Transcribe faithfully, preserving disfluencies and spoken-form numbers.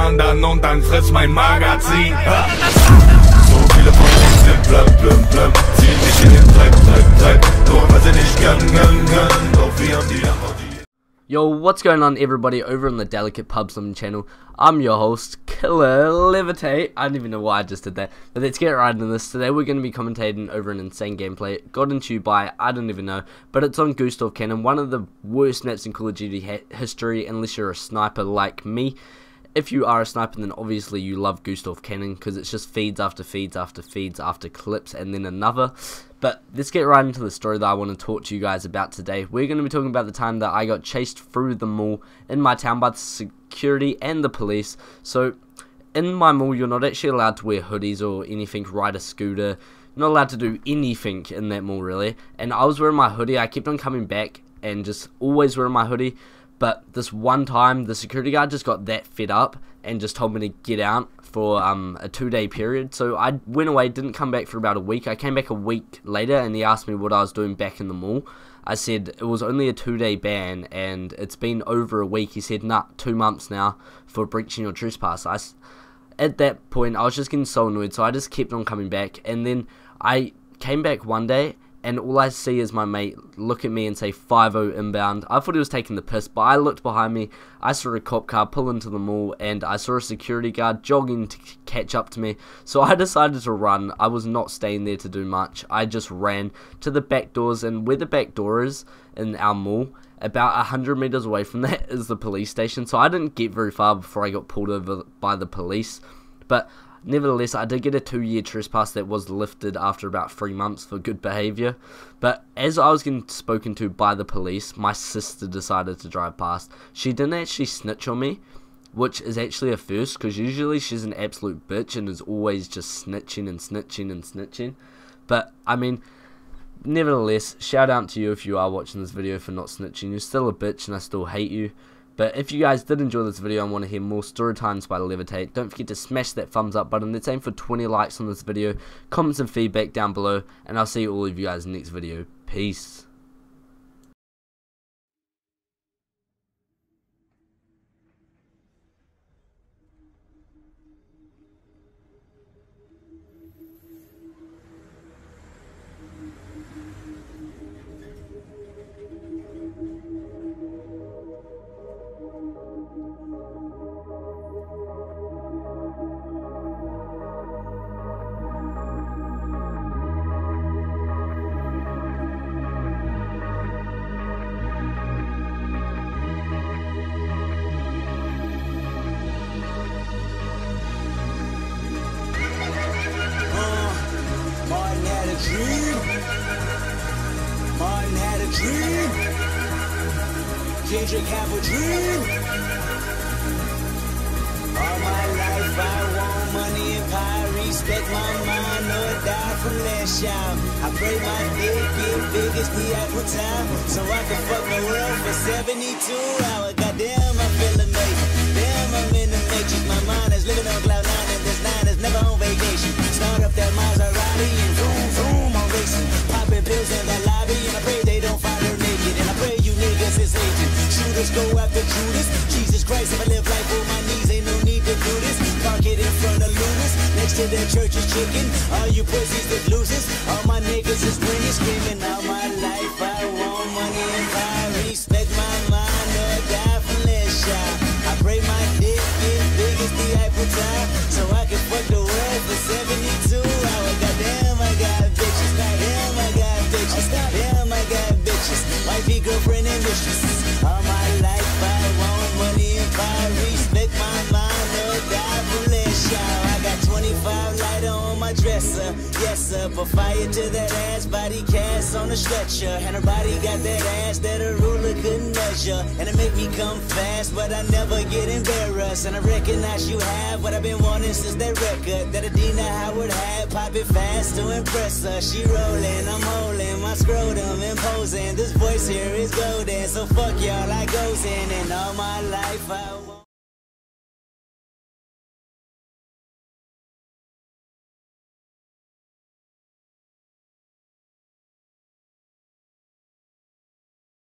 anderen und dann frisst mein Magazin. Ha. So viele von uns sind blöd, blöd, blöd, ziehen dich in den Dreck, Dreck, Dreck, nur weil sie nicht gönnen, gönnen, gönnen, doch wir haben die Lamborghini. Yo, what's going on everybody over on the Delicate Pub Slim channel? I'm your host, Killer Levitate. I don't even know why I just did that, but let's get right into this. Today we're going to be commentating over an insane gameplay, got into you by, I don't even know, but it's on Gustav Cannon, one of the worst maps in Call of Duty history, unless you're a sniper like me. If you are a sniper, then obviously you love Gustav Cannon, because it's just feeds after feeds after feeds after clips, and then another. But let's get right into the story that I want to talk to you guys about today. We're going to be talking about the time that I got chased through the mall in my town by the security and the police. So, in my mall, you're not actually allowed to wear hoodies or anything, ride a scooter. You're not allowed to do anything in that mall, really. And I was wearing my hoodie. I kept on coming back and just always wearing my hoodie. But this one time, the security guard just got that fed up and just told me to get out for um, a two-day period. So I went away, didn't come back for about a week. I came back a week later, and he asked me what I was doing back in the mall. I said it was only a two-day ban, and it's been over a week. He said, nah, two months now for breaching your trespass. I, at that point, I was just getting so annoyed, so I just kept on coming back. And then I came back one day, and all I see is my mate look at me and say five oh inbound. I thought he was taking the piss, but I looked behind me, I saw a cop car pull into the mall, and I saw a security guard jogging to catch up to me. So I decided to run. I was not staying there to do much. I just ran to the back doors, and where the back door is in our mall, about one hundred meters away from that is the police station. So I didn't get very far before I got pulled over by the police. But nevertheless, I did get a two-year trespass that was lifted after about three months for good behaviour. But as I was getting spoken to by the police, my sister decided to drive past. She didn't actually snitch on me, which is actually a first, because usually she's an absolute bitch and is always just snitching and snitching and snitching. But, I mean, nevertheless, shout out to you if you are watching this video for not snitching. You're still a bitch and I still hate you. But if you guys did enjoy this video and want to hear more story times by Levitate, don't forget to smash that thumbs up button. Let's aim for twenty likes on this video, comments and feedback down below, and I'll see all of you guys in the next video. Peace. Dream. Martin had a dream. Kendrick have a dream. All my life I want money and power. Respect my mind or die from last child. I pray my dick get big as the Eiffel Tower, so I can fuck the world for seventy-two hours. Goddamn, I feel amazing. Damn, I'm in the matrix. My mind is living on cloud nine, and this nine is never on vacation. Start up that Maserati and zoom, zoom, I'm racing. Popping pills in that lobby, and I pray they don't find her naked. And I pray you niggas is agent. Shooters go after Judas. Jesus Christ, if I live life on my knees, ain't no need to do this. Park it in front of Lunas, next to the church is chicken. All you pussies that losers, all my niggas is winning, screaming all my life. I want money and power. Respect my mind or die from less shot. I pray my dick get big as the Eiffel Tower, so I can fuck the world for seventy-two hours. Goddamn, I got bitches. Damn, I got bitches. Damn, I got bitches. Wifey, girlfriend, and mistress. All my life I want money and power. Respect my mind or die from less shot. I got twenty-five lighter on my dresser. Yes, sir. Put fire to that ass, body cast on a stretcher. And her body got that ass that a ruler couldn't measure. And it make me come fast, but I never get embarrassed. And I recognize you have what I've been wanting since that record that Adina Howard had. Pop it fast to impress her. She rolling, I'm holding my scrotum, imposing. This voice here is golden, so fuck y'all, I goes in. And all my life I